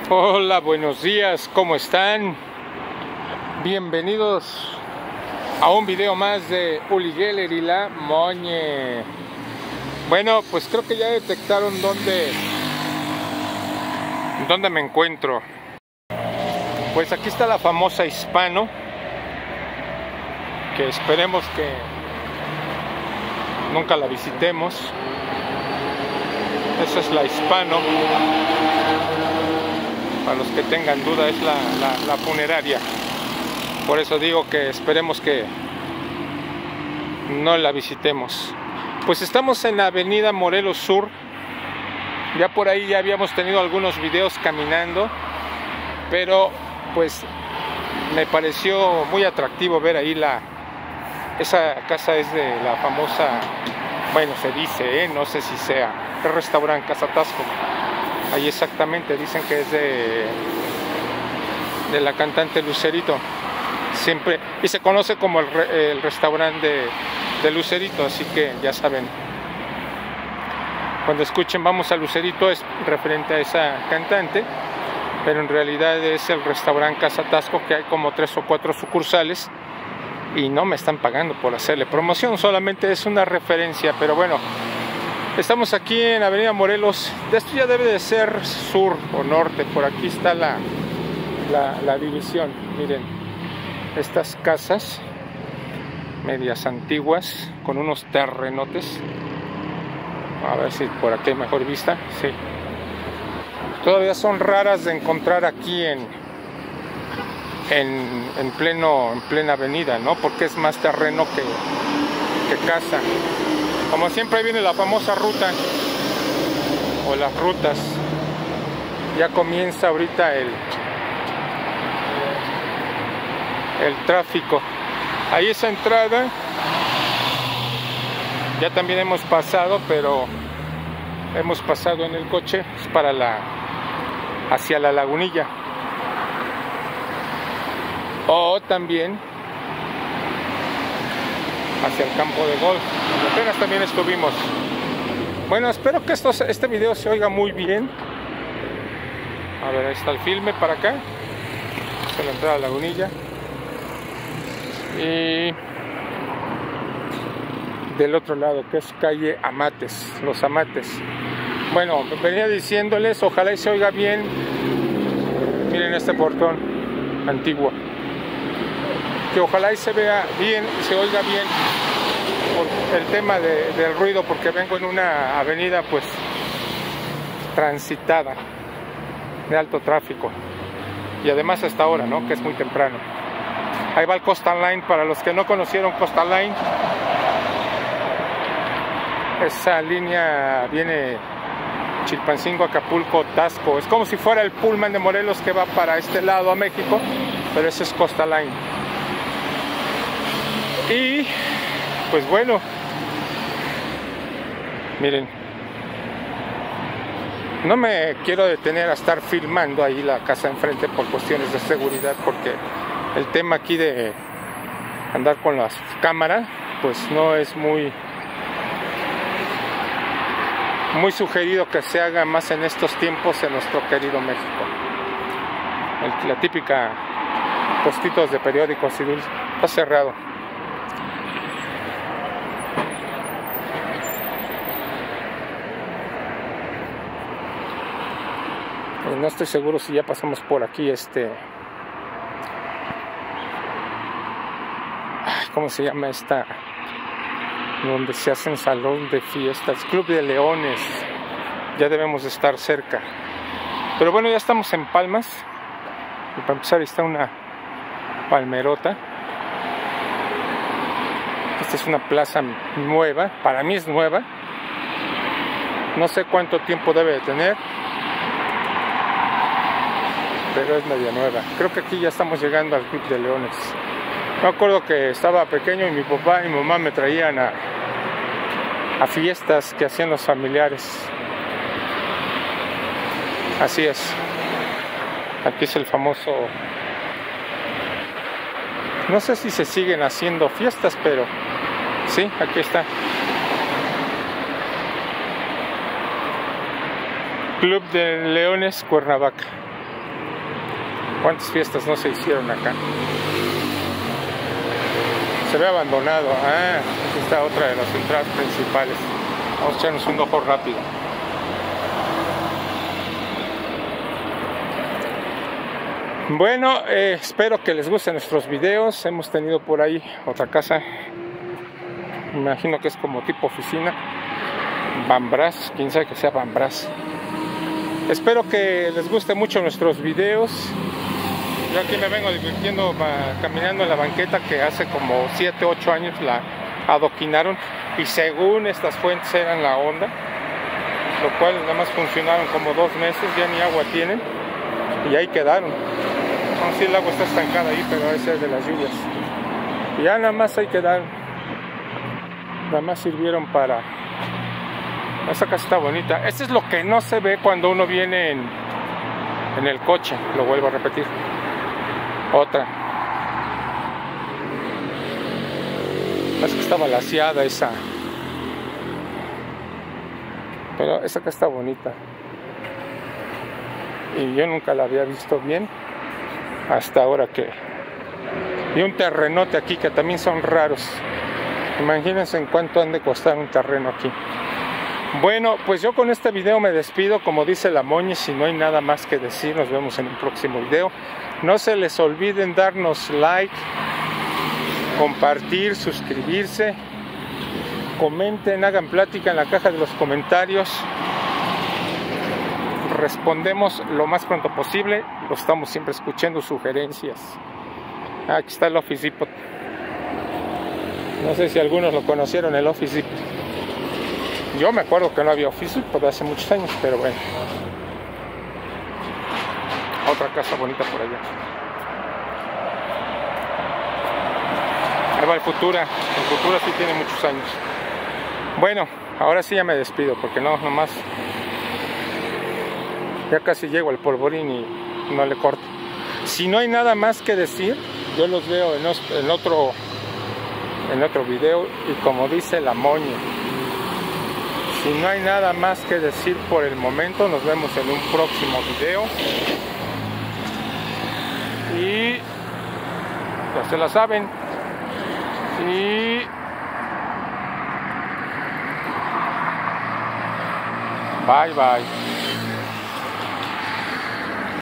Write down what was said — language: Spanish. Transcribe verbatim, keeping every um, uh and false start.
Hola, buenos días, ¿cómo están? Bienvenidos a un video más de Uli Geller y la Moñe. Bueno, pues creo que ya detectaron dónde, dónde me encuentro. Pues aquí está la famosa Hispano, que esperemos que nunca la visitemos. Esa es la Hispano. Para los que tengan duda, es la, la, la funeraria. Por eso digo que esperemos que no la visitemos. Pues estamos en la avenida Morelos Sur. Ya por ahí ya habíamos tenido algunos videos caminando, pero pues me pareció muy atractivo ver ahí la... Esa casa es de la famosa, bueno, se dice, ¿eh? No sé si sea, el restaurante Casa Tasco. Ahí exactamente, dicen que es de, de la cantante Lucerito. Siempre, y se conoce como el, el restaurante de, de Lucerito, así que ya saben. Cuando escuchen vamos a Lucerito es referente a esa cantante, pero en realidad es el restaurante Casa Tasco, que hay como tres o cuatro sucursales y no me están pagando por hacerle promoción, solamente es una referencia, pero bueno. Estamos aquí en Avenida Morelos. De esto ya debe de ser sur o norte. Por aquí está la, la, la división. Miren, estas casas medias antiguas con unos terrenotes. A ver si por aquí hay mejor vista. Sí. Todavía son raras de encontrar aquí en, en, en, pleno, en plena avenida, ¿no? Porque es más terreno que, que casa. Como siempre viene la famosa ruta o las rutas. Ya comienza ahorita el, el tráfico. Ahí esa entrada ya también hemos pasado, pero hemos pasado en el coche, es para la hacia la Lagunilla. O también hacia el campo de golf. Apenas también estuvimos. Bueno, espero que estos, este video se oiga muy bien. A ver, ahí está el filme para acá. Esta es la entrada a Lagunilla. Y del otro lado, que es calle Amates, Los Amates. Bueno, venía diciéndoles, ojalá y se oiga bien. Miren este portón antiguo. Que ojalá y se vea bien, se oiga bien por el tema de, del ruido, porque vengo en una avenida pues transitada, de alto tráfico, y además hasta ahora, ¿no? Que es muy temprano. Ahí va el Coastal Line, para los que no conocieron Coastal Line. Esa línea viene Chilpancingo, Acapulco, Tasco. Es como si fuera el Pullman de Morelos que va para este lado a México, pero ese es Coastal Line. Y pues bueno, miren, no me quiero detener a estar filmando ahí la casa enfrente por cuestiones de seguridad, porque el tema aquí de andar con las cámaras pues no es muy muy sugerido que se haga, más en estos tiempos en nuestro querido México. El, la típica puestitos de periódicos y dulces está cerrado. No estoy seguro si ya pasamos por aquí este... ¿Cómo se llama esta? Donde se hacen salón de fiestas, Club de Leones. Ya debemos de estar cerca. Pero bueno, ya estamos en Palmas. Y para empezar, ahí está una palmerota. Esta es una plaza nueva. Para mí es nueva. No sé cuánto tiempo debe de tener, pero es media nueva. Creo que aquí ya estamos llegando al Club de Leones. Me acuerdo que estaba pequeño y mi papá y mi mamá me traían a, a fiestas que hacían los familiares. Así es. Aquí es el famoso... No sé si se siguen haciendo fiestas, pero sí, aquí está. Club de Leones, Cuernavaca. ¿Cuántas fiestas no se hicieron acá? Se ve abandonado. Ah, aquí está otra de las entradas principales. Vamos a echarnos un ojo rápido. Bueno, eh, espero que les gusten nuestros videos. Hemos tenido por ahí otra casa. Me imagino que es como tipo oficina. Bambras, quién sabe que sea Bambras. Espero que les guste mucho nuestros videos. Yo aquí me vengo divirtiendo va, caminando en la banqueta que hace como siete u ocho años la adoquinaron. Y según estas fuentes eran la onda. Lo cual nada más funcionaron como dos meses, ya ni agua tienen. Y ahí quedaron. No sé si el agua está estancada ahí, pero debe ser de las lluvias. Y ya nada más ahí quedaron. Nada más sirvieron para... Esta casa está bonita. Esto es lo que no se ve cuando uno viene en, en el coche. Lo vuelvo a repetir. Otra. Es que está balaseada esa. Pero esta casa está bonita. Y yo nunca la había visto bien. Hasta ahora que... Y un terrenote aquí que también son raros. Imagínense en cuánto han de costar un terreno aquí. Bueno, pues yo con este video me despido. Como dice la Moñi, si no hay nada más que decir, nos vemos en un próximo video. No se les olviden darnos like, compartir, suscribirse, comenten, hagan plática en la caja de los comentarios. Respondemos lo más pronto posible. Lo estamos siempre escuchando, sugerencias. Aquí está el Office Depot. No sé si algunos lo conocieron, el Office Depot. Yo me acuerdo que no había Office Depot hace muchos años, pero bueno. Otra casa bonita por allá. Ahí va el Futura. El Futura sí tiene muchos años. Bueno, ahora sí ya me despido, porque no, nomás ya casi llego al polvorín y no le corto. Si no hay nada más que decir, yo los veo en, en otro en otro video. Y como dice la Moñi, si no hay nada más que decir por el momento, nos vemos en un próximo video. Y ya se la saben. Y bye bye.